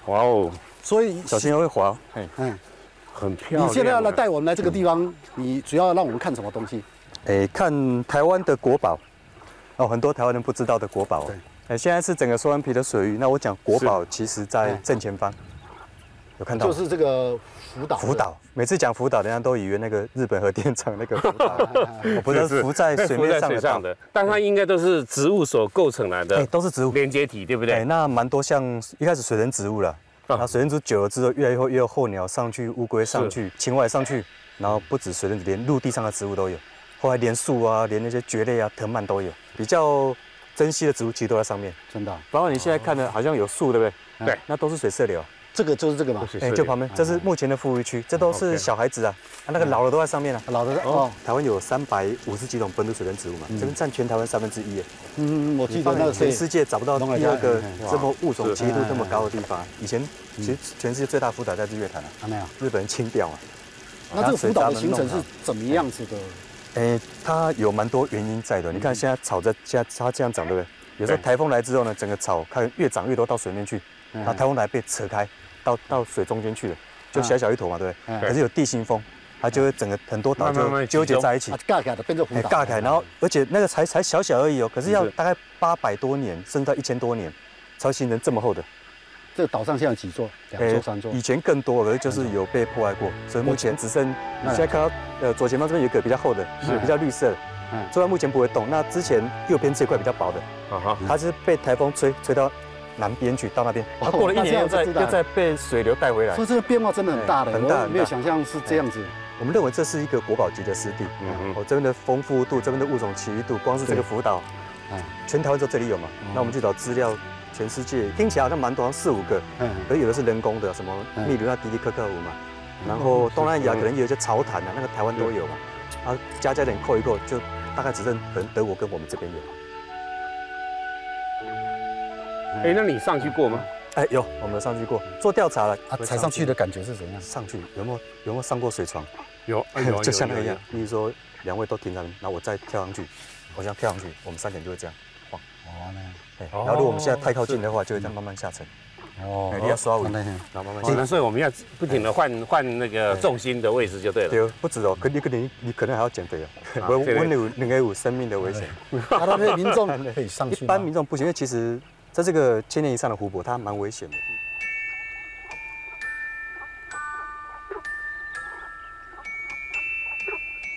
哇哦， 所以小心会滑。 很漂亮。 你现在要来带我们来这个地方，你主要让我们看什么东西？ 看台湾的国宝，很多台湾人不知道的国宝。对，现在是整个收完皮的水域。那我讲国宝，其实在正前方，有看到？ 就是这个福岛。 福岛，每次讲福岛，人家都以为那个日本核电厂那个福岛，不是浮在水面上的。 但它应该都是植物所构成来的， 都是植物连接体，对不对？ 那蛮多像一开始水生植物了。然后水生植物久了之后，越来越有候鸟上去，乌龟上去，青蛙上去，然后不止水生植物，连陆地上的植物都有。后来连树啊，连那些蕨类啊、藤蔓都有。比较珍稀的植物其实都在上面， 真的。 包括你现在看的，好像有树，对不对？ 对， 那都是水色流。 这个就是这个嘛， 就旁边，这是目前的富裕区，这都是小孩子啊，那个老的都在上面啊。 老的台湾有350几种本土水生植物嘛，这边占全台湾1/3。 我记得那个全世界找不到第二个这么物种齐度这么高的地方。以前其实全世界最大福岛在日月潭啊， 没有， 日本人清掉啊。 那这个福岛的形成是怎么样子的？ 它有蛮多原因在的。你看现在草现在它这样长，对不对？有时候台风来之后呢，整个草看越长越多到水面去，然后台风来被扯开。到水中间去了，就小小一坨嘛，对不对？可是有地心风，它就会整个很多岛就纠结在一起， 尬起来的变成湖岛。 尬起来，然后而且那个才小小而已哦，可是要大概800多年，甚至到1000多年，才形成这么厚的。 这个岛上现在有几座？2座、3座。 以前更多，可是就是有被破坏过，所以目前只剩你现在看到左前方这边有一个比较厚的，比较绿色的，这块目前不会动。那之前右边这块比较薄的，它是被台风吹到南边去，到那边，它过了1年又再被水流带回来， 所以这个变化真的很大的，我没有想象是这样子。 我们认为这是一个国宝级的湿地，这边的丰富度，这边的物种齐度，光是这个福岛，全台湾就这里有嘛。那我们去找资料，全世界听起来好像蛮多，好像4、5个，可是有的是人工的，什么秘鲁那迪迪科克湖嘛，然后东南亚可能有一些草毯啊，那个台湾都有嘛，啊加点扣一扣，就大概只剩可能德国跟我们这边有。 那你上去过吗？ 有，我们上去过，做调查了。 踩上去的感觉是怎样？ 上去有没有上过水床？ 有， 就像那个一样。比如说2位都停在那边，然后我再跳上去，我这样跳上去，我们3点就会这样晃。那样。然后如果我们现在太靠近的话，就会这样慢慢下沉。你要刷稳，然后慢慢下沉。 所以我们要不停的换那个重心的位置就对了。 对，不止哦，你可能还要减肥哦。我有生命的危险。 那民众可以上去， 一般民众不行，因为其实在这个1000年以上的湖泊，它蛮危险的。